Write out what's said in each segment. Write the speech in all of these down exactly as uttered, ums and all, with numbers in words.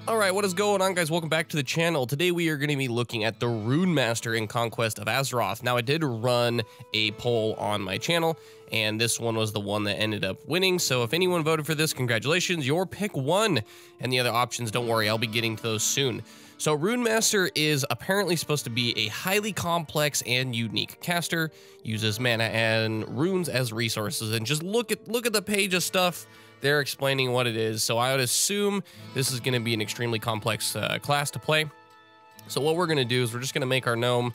Alright, what is going on, guys? Welcome back to the channel. Today we are going to be looking at the Rune Master in Conquest of Azeroth. Now, I did run a poll on my channel, and this one was the one that ended up winning. So if anyone voted for this, congratulations, your pick won. And the other options, don't worry, I'll be getting to those soon. So Rune Master is apparently supposed to be a highly complex and unique caster, uses mana and runes as resources, and just look at look at the page of stuff they're explaining what it is. So I would assume this is going to be an extremely complex uh, class to play. So what we're going to do is we're just going to make our gnome.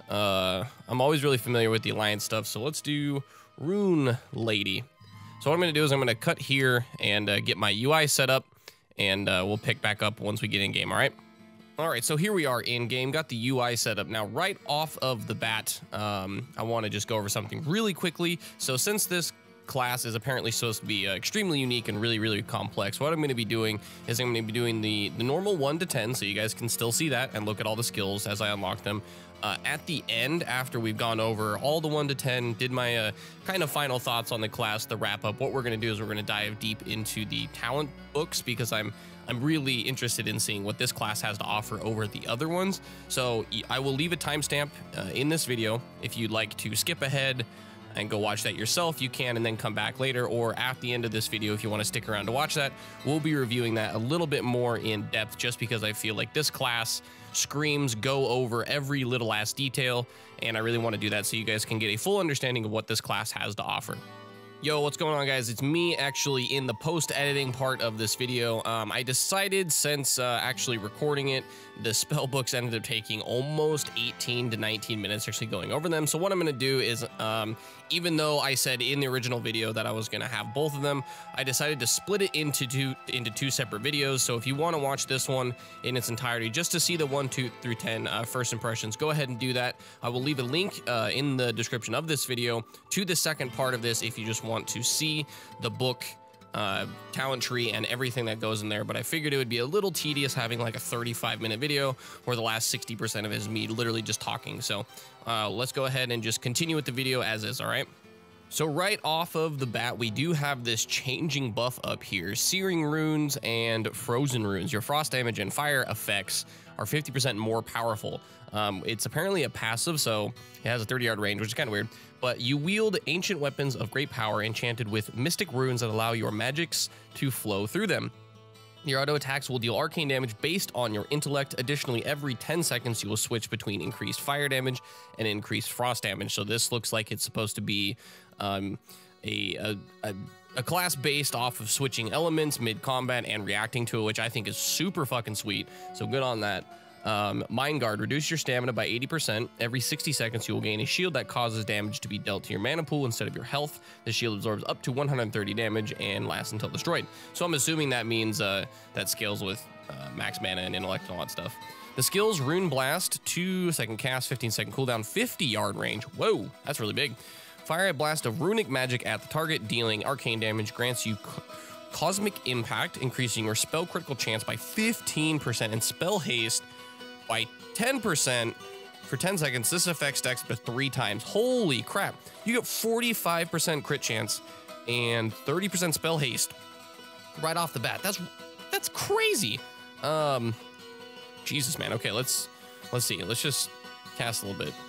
Uh, I'm always really familiar with the alliance stuff, so let's do Rune Lady. So what I'm going to do is I'm going to cut here and uh, get my U I set up, and uh, we'll pick back up once we get in game, all right? All right, so here we are in game, got the U I set up. Now, right off of the bat, um, I want to just go over something really quickly. So since this class is apparently supposed to be uh, extremely unique and really, really complex, what I'm going to be doing is I'm going to be doing the, the normal one to ten, so you guys can still see that and look at all the skills as I unlock them. Uh, at the end, after we've gone over all the one to ten, did my uh, kind of final thoughts on the class, the wrap up, what we're going to do is we're going to dive deep into the talent books, because I'm I'm really interested in seeing what this class has to offer over the other ones. So I will leave a timestamp uh, in this video. If you'd like to skip ahead and go watch that yourself, you can, and then come back later, or at the end of this video if you want to stick around to watch that. We'll be reviewing that a little bit more in depth, just because I feel like this class screams go over every little ass detail, and I really want to do that so you guys can get a full understanding of what this class has to offer. Yo, what's going on, guys? It's me actually in the post-editing part of this video. Um, I decided, since uh, actually recording it, the spell books ended up taking almost eighteen to nineteen minutes actually going over them. So what I'm going to do is, um, even though I said in the original video that I was going to have both of them, I decided to split it into two into two separate videos. So if you want to watch this one in its entirety, just to see the one, two through ten uh, first impressions, go ahead and do that. I will leave a link uh, in the description of this video to the second part of this if you just want want to see the book, uh, talent tree, and everything that goes in there. But I figured it would be a little tedious having like a thirty-five minute video where the last sixty percent of it is me literally just talking. So uh, let's go ahead and just continue with the video as is, all right? So right off of the bat, we do have this changing buff up here. Searing runes and frozen runes. Your frost damage and fire effects are fifty percent more powerful. Um, it's apparently a passive, so it has a thirty yard range, which is kind of weird. But you wield ancient weapons of great power enchanted with mystic runes that allow your magics to flow through them. Your auto attacks will deal arcane damage based on your intellect. Additionally, every ten seconds, you will switch between increased fire damage and increased frost damage. So this looks like it's supposed to be um, a, a, a, a class based off of switching elements mid-combat and reacting to it, which I think is super fucking sweet. So good on that. Um, Mind Guard, reduce your stamina by eighty percent. Every sixty seconds, you will gain a shield that causes damage to be dealt to your mana pool instead of your health. The shield absorbs up to one hundred thirty damage and lasts until destroyed. So I'm assuming that means uh, that scales with uh, max mana and intellect and all that stuff. The skills: Rune Blast, two second cast, fifteen second cooldown, fifty yard range. Whoa, that's really big. Fire a blast of runic magic at the target, dealing arcane damage, grants you Cosmic Impact, increasing your spell critical chance by fifteen percent, and Spell Haste by ten percent for ten seconds. This effect stacks up to three times. Holy crap. You get forty-five percent crit chance and thirty percent spell haste right off the bat. That's that's crazy. Um, Jesus, man. Okay, let's let's see. Let's just cast a little bit.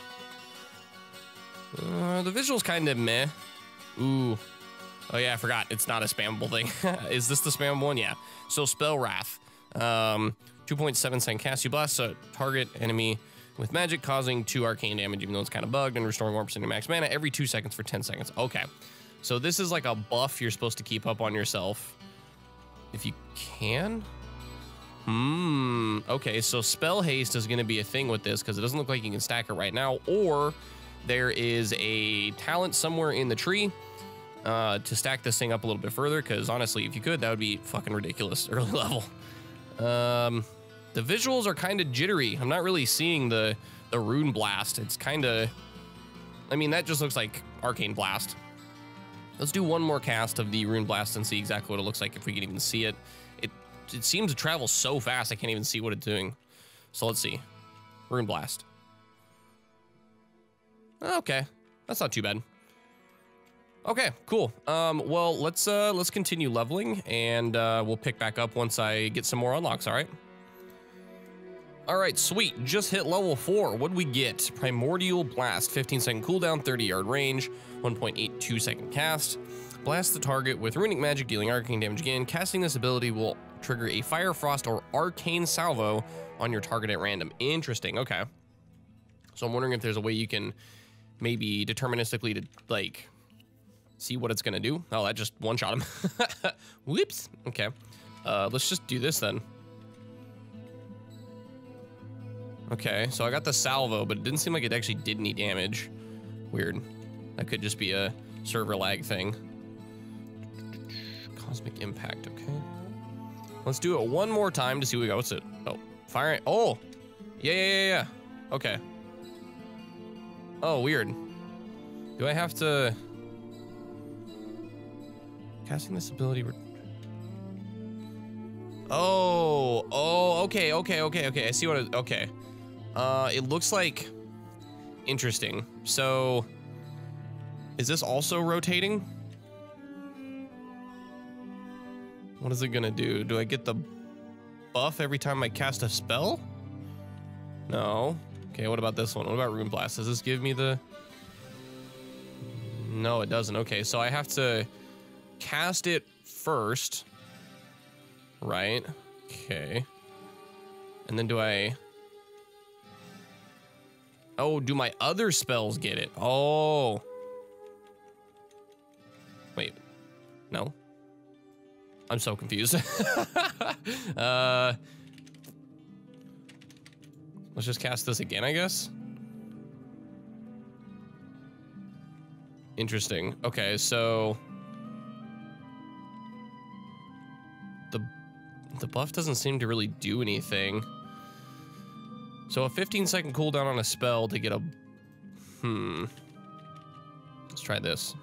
Uh, the visual's kind of meh. Ooh. Oh yeah, I forgot. It's not a spammable thing. Is this the spammable one? Yeah. So Spell Wrath. Um, two point seven second cast. You blast a target enemy with magic, causing two arcane damage, even though it's kind of bugged, and restoring one percent of max mana every two seconds for ten seconds. Okay. So this is like a buff you're supposed to keep up on yourself if you can. Hmm. Okay, so Spell Haste is going to be a thing with this, because it doesn't look like you can stack it right now, or there is a talent somewhere in the tree uh, to stack this thing up a little bit further, because honestly, if you could, that would be fucking ridiculous early level. Um, the visuals are kind of jittery. I'm not really seeing the, the Rune Blast. It's kind of, I mean, that just looks like Arcane Blast. Let's do one more cast of the Rune Blast and see exactly what it looks like, if we can even see it. It, it seems to travel so fast, I can't even see what it's doing. So let's see. Rune Blast. Okay, that's not too bad. Okay, cool. Um, well, let's uh, let's continue leveling, and uh, we'll pick back up once I get some more unlocks. All right. All right, sweet. Just hit level four. What'd we get? Primordial Blast, fifteen second cooldown, thirty yard range, one point eight two second cast. Blast the target with runic magic, dealing arcane damage again. Casting this ability will trigger a fire, frost, or arcane salvo on your target at random. Interesting. Okay. So I'm wondering if there's a way you can maybe deterministically to like see what it's gonna do. Oh, that just one shot him. Whoops. Okay. Uh, let's just do this then. Okay, so I got the salvo, but it didn't seem like it actually did any damage. Weird. That could just be a server lag thing. Cosmic impact, okay. Let's do it one more time to see what we got. What's it? Oh, fire. Oh, yeah, yeah, yeah, yeah. Okay. Oh, weird. Do I have to... Casting this ability... Oh, oh, okay, okay, okay, okay. I see what it... Okay. Uh, it looks like... Interesting. So... Is this also rotating? What is it gonna do? Do I get the buff every time I cast a spell? No. Okay, what about this one? What about Rune Blast? Does this give me the... No, it doesn't. Okay, so I have to cast it first. Right. Okay. And then do I... Oh, do my other spells get it? Oh. Wait. No. I'm so confused. uh, let's just cast this again, I guess. Interesting. Okay, so... The, the buff doesn't seem to really do anything. So a fifteen second cooldown on a spell to get a... Hmm. Let's try this.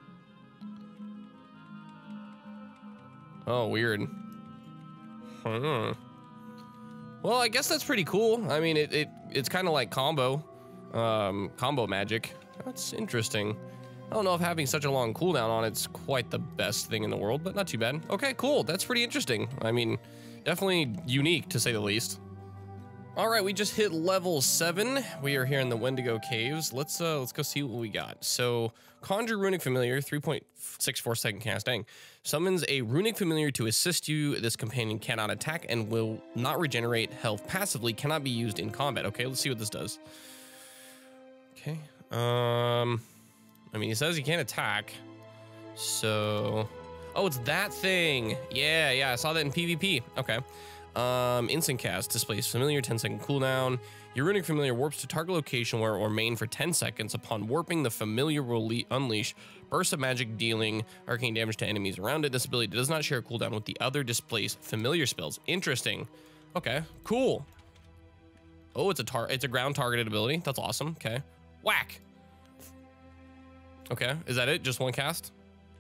Oh, weird. Hmm. Well, I guess that's pretty cool. I mean, it, it it's kind of like combo, um, combo magic. That's interesting. I don't know if having such a long cooldown on it's quite the best thing in the world, but not too bad. Okay, cool. That's pretty interesting. I mean, definitely unique to say the least. All right, we just hit level seven. We are here in the Wendigo Caves. Let's uh, let's go see what we got. So, Conjure Runic Familiar, three point six four second casting. Summons a Runic Familiar to assist you. This companion cannot attack and will not regenerate health passively. Cannot be used in combat. Okay, let's see what this does. Okay. Um, I mean, he says he can't attack. So, oh, it's that thing. Yeah, yeah, I saw that in PvP. Okay. Um, instant cast, displays familiar, ten second cooldown. Your runic familiar warps to target location where or remain for ten seconds. Upon warping, the familiar will unleash burst of magic, dealing arcane damage to enemies around it. This ability does not share cooldown with the other displaced familiar spells. Interesting. Okay, cool. Oh, it's a tar it's a ground targeted ability. That's awesome. Okay. Whack. Okay, is that it? Just one cast?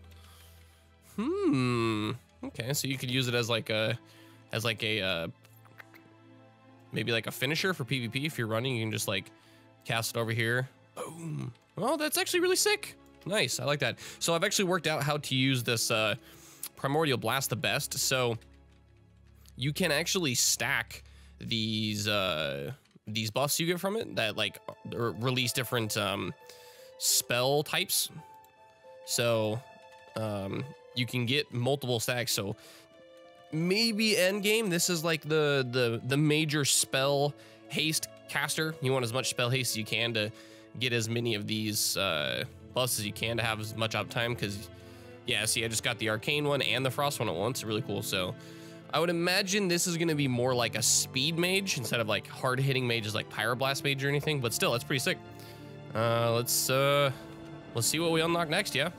Hmm. Okay, so you could use it as like a as like a uh maybe like a finisher for PvP. If you're running, you can just like cast it over here. Boom. Well, that's actually really sick. Nice, I like that. So I've actually worked out how to use this uh Primordial Blast the best. So you can actually stack these uh these buffs you get from it that like r release different um spell types. So um you can get multiple stacks. So maybe end game, this is like the the the major spell haste caster. You want as much spell haste as you can to get as many of these uh buffs as you can to have as much uptime, because yeah, see, I just got the arcane one and the frost one at once. Really cool. So I would imagine this is going to be more like a speed mage instead of like hard hitting mages like pyroblast mage or anything, but still, that's pretty sick. Uh let's uh let's see what we unlock next. Yeah,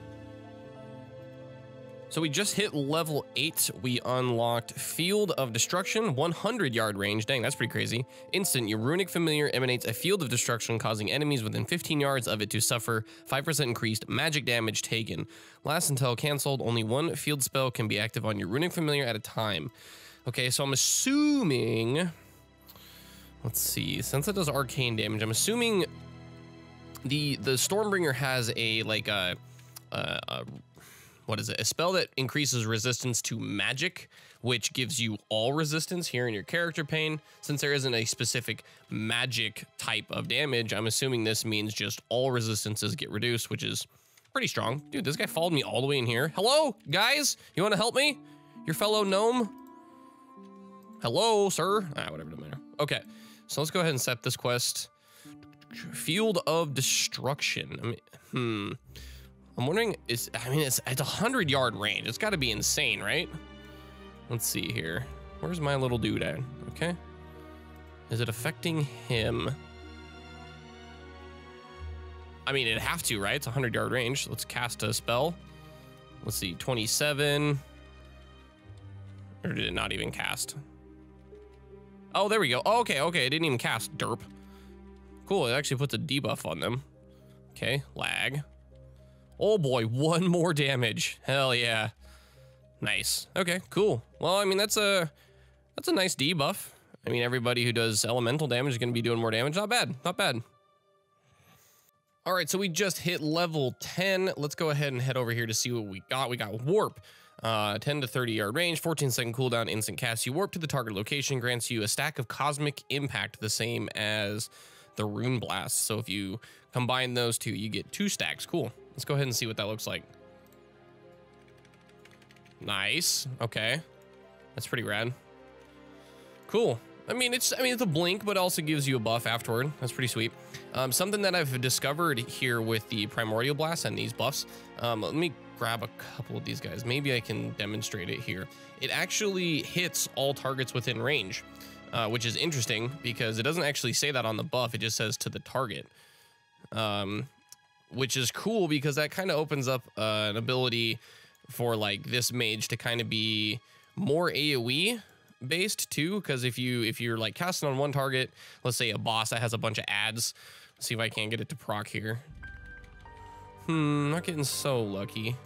so we just hit level eight. We unlocked Field of Destruction, one hundred yard range. Dang, that's pretty crazy. Instant, your runic familiar emanates a field of destruction, causing enemies within fifteen yards of it to suffer five percent increased magic damage taken. Lasts until canceled. Only one field spell can be active on your runic familiar at a time. Okay, so I'm assuming... Let's see. Since it does arcane damage, I'm assuming the, the Stormbringer has a, like, a... a, a what is it? A spell that increases resistance to magic, which gives you all resistance here in your character pane. Since there isn't a specific magic type of damage, I'm assuming this means just all resistances get reduced, which is pretty strong. Dude, this guy followed me all the way in here. Hello, guys? You want to help me? Your fellow gnome? Hello, sir? Ah, whatever, doesn't matter. Okay, so let's go ahead and set this quest. Field of Destruction. I mean, hmm. I'm wondering, is I mean, it's it's a hundred yard range. It's got to be insane, right? Let's see here. Where's my little dude at? Okay. Is it affecting him? I mean, it'd have to, right? It's a hundred yard range. Let's cast a spell. Let's see, twenty-seven. Or did it not even cast? Oh, there we go. Oh, okay, okay. It didn't even cast. Derp. Cool. It actually puts a debuff on them. Okay, lag. Oh boy, one more damage. Hell yeah. Nice. Okay, cool. Well, I mean, that's a that's a nice debuff. I mean, everybody who does elemental damage is going to be doing more damage. Not bad. Not bad. All right, so we just hit level ten. Let's go ahead and head over here to see what we got. We got Warp. Uh, ten to thirty yard range, fourteen second cooldown, instant cast. You warp to the target location, grants you a stack of cosmic impact, the same as the Rune Blast. So if you combine those two, you get two stacks. Cool. Let's go ahead and see what that looks like. Nice. Okay. That's pretty rad. Cool. I mean, it's I mean it's a blink, but also gives you a buff afterward. That's pretty sweet. Um, something that I've discovered here with the Primordial Blast and these buffs. Um, let me grab a couple of these guys. Maybe I can demonstrate it here. It actually hits all targets within range, uh, which is interesting because it doesn't actually say that on the buff. It just says to the target, um, which is cool because that kind of opens up uh, an ability for like this mage to kind of be more AoE based too. Because if you if you're like casting on one target, let's say a boss that has a bunch of ads. Let's see if I can't get it to proc here. Hmm, not getting so lucky.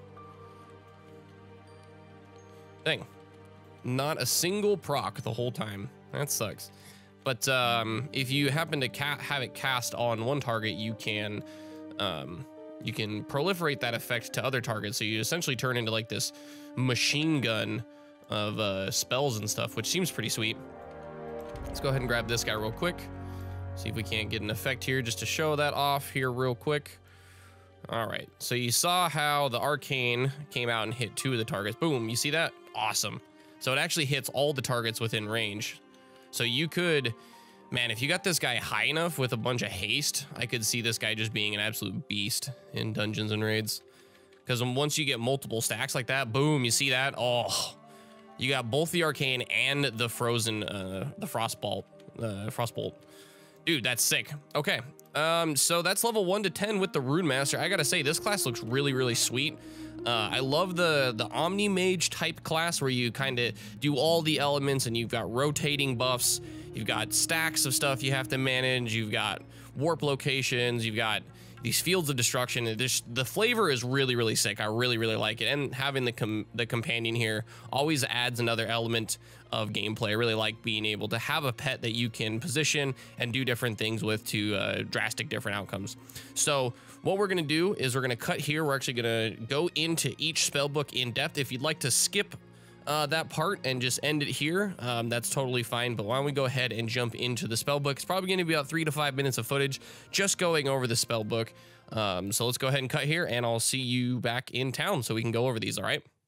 Dang. Not a single proc the whole time. That sucks. But um, if you happen to ca have it cast on one target, you can um, you can proliferate that effect to other targets. So you essentially turn into like this machine gun of uh, spells and stuff, which seems pretty sweet. Let's go ahead and grab this guy real quick. See if we can't get an effect here just to show that off here real quick. All right, so you saw how the arcane came out and hit two of the targets. Boom, you see that? Awesome. So it actually hits all the targets within range. So you could, man, if you got this guy high enough with a bunch of haste, I could see this guy just being an absolute beast in dungeons and raids. Because once you get multiple stacks like that, boom, you see that? Oh, you got both the arcane and the frozen, uh, the frostbolt, uh, frostbolt. Dude, that's sick. Okay, um, so that's level one to ten with the Rune Master. I gotta say, this class looks really, really sweet. Uh, I love the the Omni Mage type class where you kind of do all the elements and you've got rotating buffs. You've got stacks of stuff you have to manage. You've got warp locations. You've got these fields of destruction. This, the flavor is really, really sick. I really, really like it. And having the com the companion here always adds another element of gameplay. I really like being able to have a pet that you can position and do different things with to uh, drastic different outcomes. So what we're gonna do is we're gonna cut here. We're actually gonna go into each spellbook in depth. If you'd like to skip Uh, that part and just end it here, um, that's totally fine. But why don't we go ahead and jump into the spellbook? It's probably going to be about three to five minutes of footage just going over the spellbook. Um, so let's go ahead and cut here, and I'll see you back in town so we can go over these. All right.